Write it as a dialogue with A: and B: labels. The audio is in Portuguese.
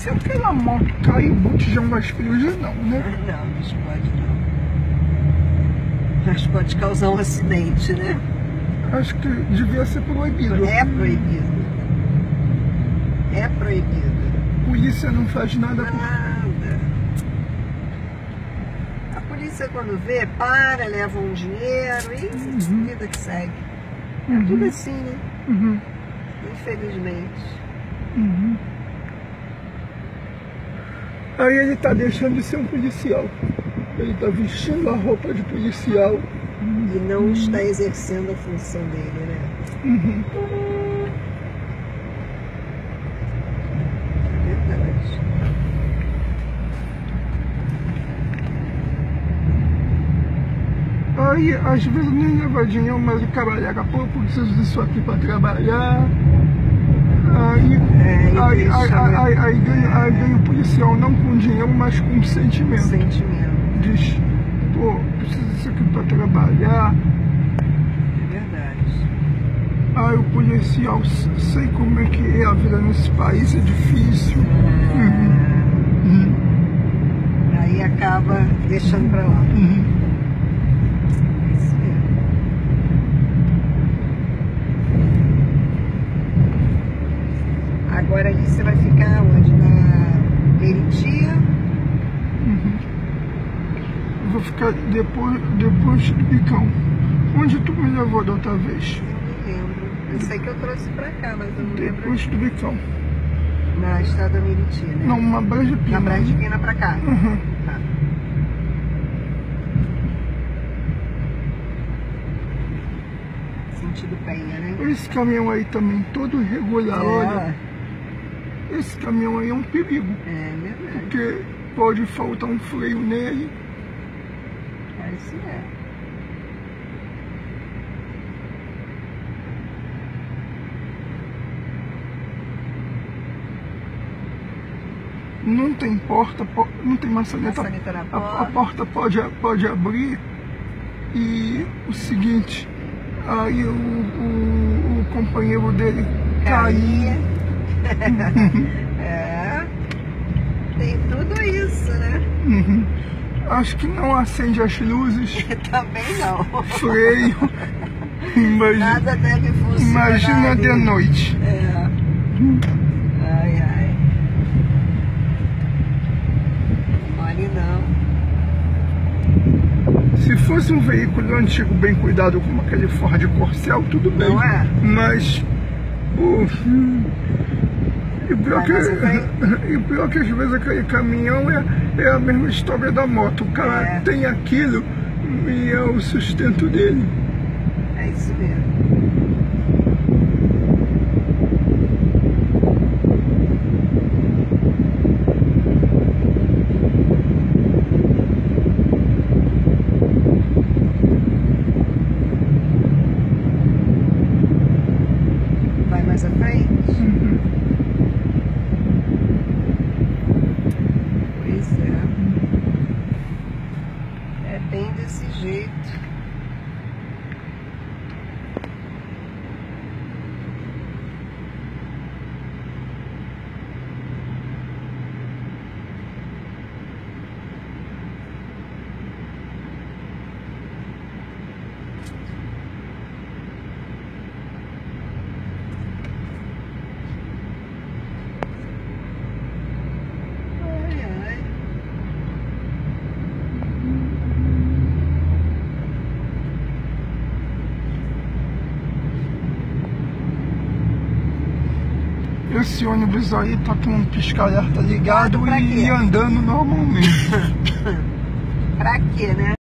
A: se aquela moto cair e o botijão vai explodir, não, né?
B: Não, não pode não. Mas pode causar um acidente, né?
A: Acho que devia ser proibido.
B: É proibido. É proibido.
A: A polícia não faz nada.
B: Nada. A polícia quando vê, para, leva um dinheiro e vida que segue. É tudo assim, né? Infelizmente.
A: Aí ele tá deixando de ser um policial. Ele tá vestindo a roupa de policial.
B: E não está exercendo a função dele, né? Verdade.
A: Aí, às vezes, nem leva dinheiro, mas o cara alega, pô, eu preciso disso aqui pra trabalhar. Aí ganha o policial, não com dinheiro, mas com sentimento. Diz, pô, preciso disso aqui pra trabalhar.
B: É verdade.
A: Aí o policial, sei como é que é a vida nesse país, é difícil.
B: Aí acaba deixando pra lá. Isso mesmo. Agora ali você vai ficar onde? Na Peritia?
A: Vou ficar depois do Bicão. Onde tu me levou da outra vez?
B: Eu não lembro. Eu sei que eu trouxe pra cá, mas eu não lembro.
A: Depois do Bicão.
B: Na estrada Meriti, né?
A: Não, uma Breja Pina.
B: Na Breja Pina pra cá. Tá. Sentido Penha, né?
A: Esse caminhão aí também, todo irregular, olha. Esse caminhão aí é um perigo.
B: É verdade.
A: Porque pode faltar um freio nele.
B: Isso é.
A: Não tem porta, não tem maçaneta. A porta pode abrir. E o seguinte, aí o companheiro dele cair.
B: É, tem tudo isso, né?
A: Acho que não acende as luzes.
B: Também não.
A: Freio.
B: Nada deve funcionar.
A: Imagina de noite.
B: É. Ai, ai. Olha, não.
A: Se fosse um veículo antigo bem cuidado, como aquele Ford Corcel, tudo bem.
B: Não é?
A: Mas e pior que às vezes aquele caminhão é a mesma história da moto. O cara tem aquilo e é o sustento dele.
B: É isso mesmo. Vai mais à frente? Pois é. É bem desse jeito.
A: Esse ônibus aí tá com um pisca-alerta ligado e andando normalmente.
B: Pra quê, né?